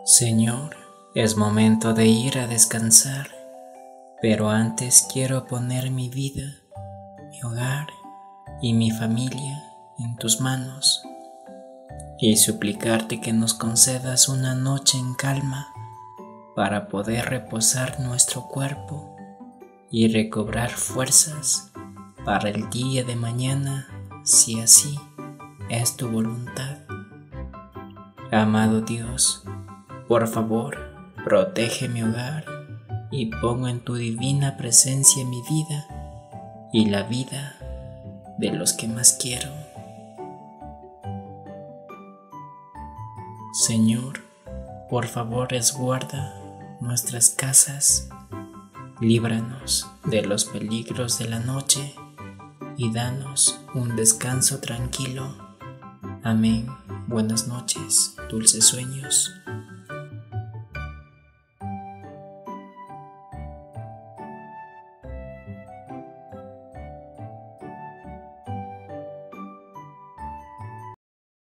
Señor, es momento de ir a descansar, pero antes quiero poner mi vida, mi hogar y mi familia en tus manos y suplicarte que nos concedas una noche en calma para poder reposar nuestro cuerpo y recobrar fuerzas para el día de mañana, si así es tu voluntad. Amado Dios, por favor, protege mi hogar y pongo en tu divina presencia mi vida y la vida de los que más quiero. Señor, por favor, resguarda nuestras casas, líbranos de los peligros de la noche y danos un descanso tranquilo. Amén. Buenas noches, dulces sueños.